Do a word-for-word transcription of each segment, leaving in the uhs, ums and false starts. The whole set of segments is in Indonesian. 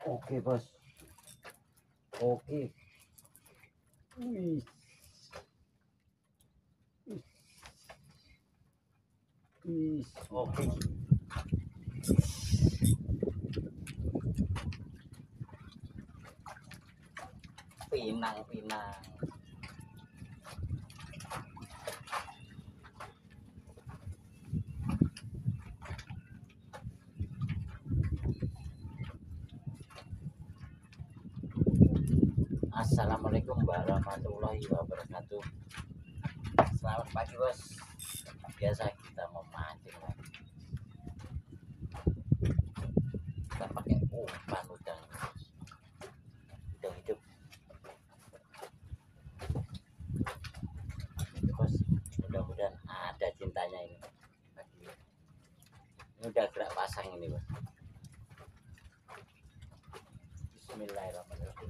Oke bos, oke. Wih, wih, oke. Pinang, pinang. Assalamualaikum warahmatullahi wabarakatuh. Selamat pagi bos. Biasa kita memancing lagi. Kita pakai umpan udang. Udang hidup. Itu bos. Mudah-mudahan ada cintanya ini. Ini udah gerak pasang ini bos. Bismillahirrahmanirrahim.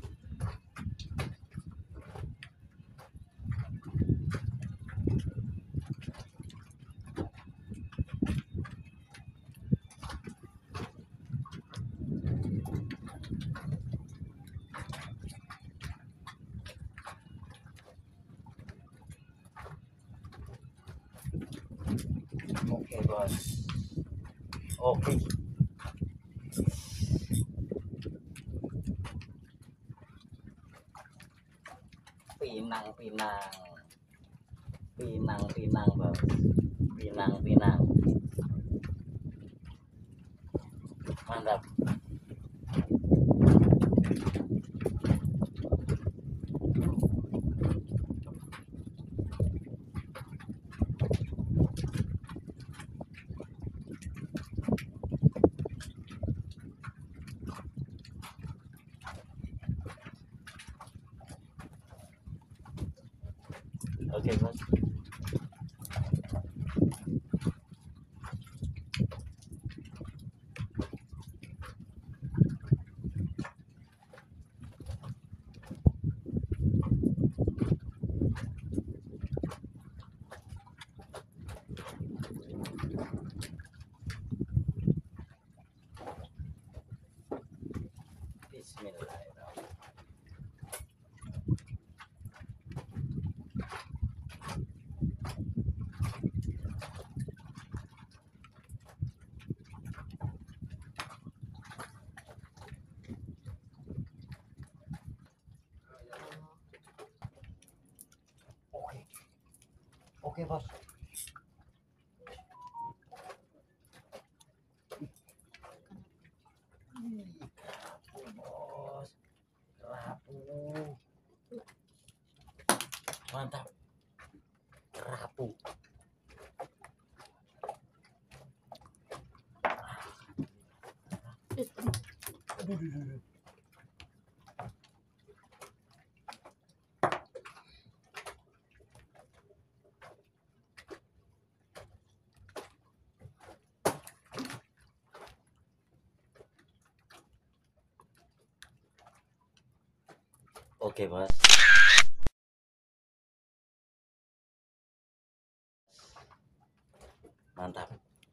Oke bos, oke. Pinang, pinang, pinang, pinang bos, pinang, pinang. Mantap. Oke bos. Bismillahirrahmanirrahim. Oke, oke bos. Ih, kerapu bos, kerapu. Mantap, kerapu. Aduh, aduh, aduh. Oke bos. Mantap.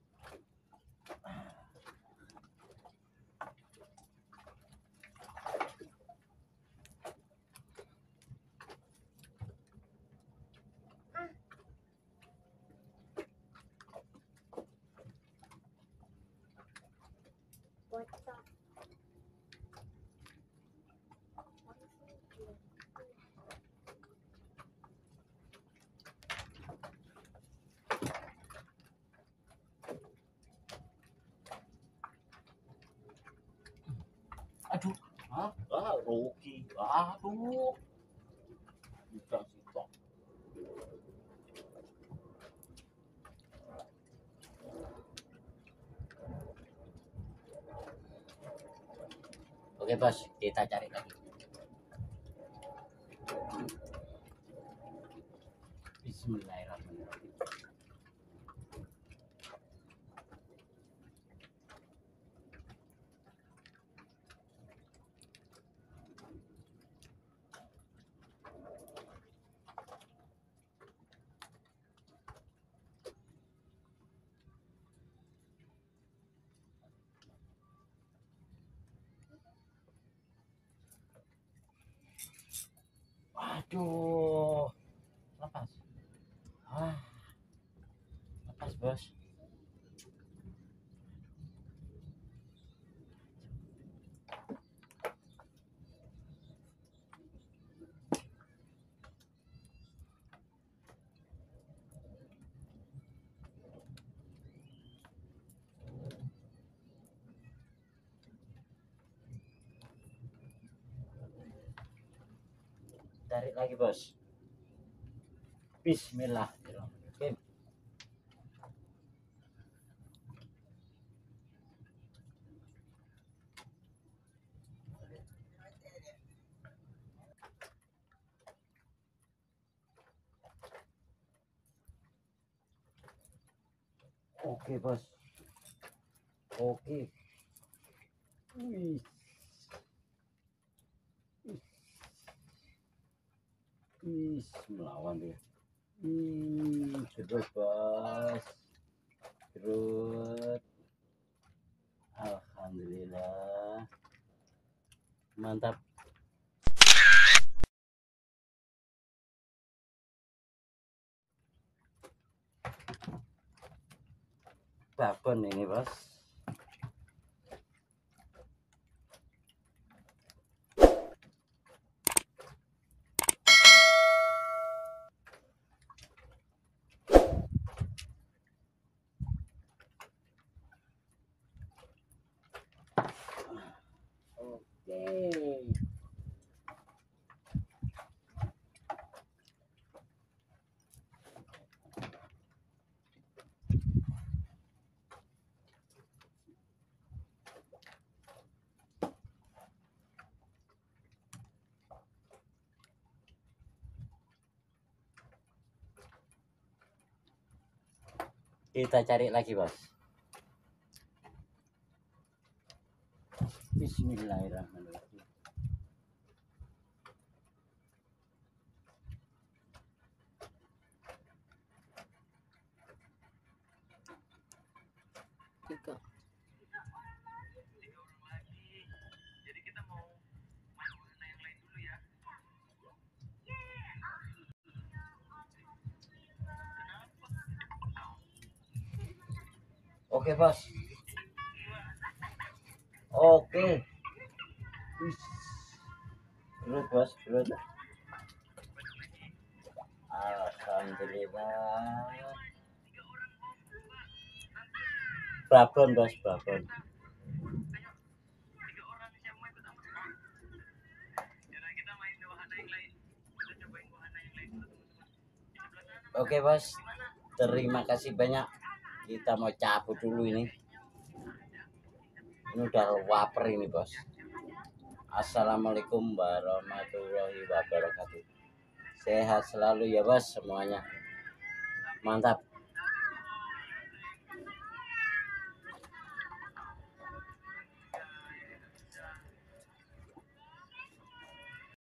Aduh, ah, ah, rugi. Aduh, bisa sih. Oke bos, kita cari lagi. Bismillahirrahmanirrahim. Aduh, lepas. Ah, lepas bos. Tarik lagi bos. Bismillahirrahmanirrahim. Oke bos. Oke. Wih. Wih, melawan dia. Hmm, terus bos. Terus. Alhamdulillah. Mantap. Babon ini bos. Oke. Kita cari lagi bos. Bismillahirrahmanirrahim. Tiga. Oke bos. Oke. Belut bos, belut. Alhamdulillah. Babon bos, babon. Oke bos, terima kasih banyak. Kita mau cabut dulu ini. Ini udah lapar ini bos. Assalamualaikum warahmatullahi wabarakatuh. Sehat selalu ya bos semuanya. Mantap.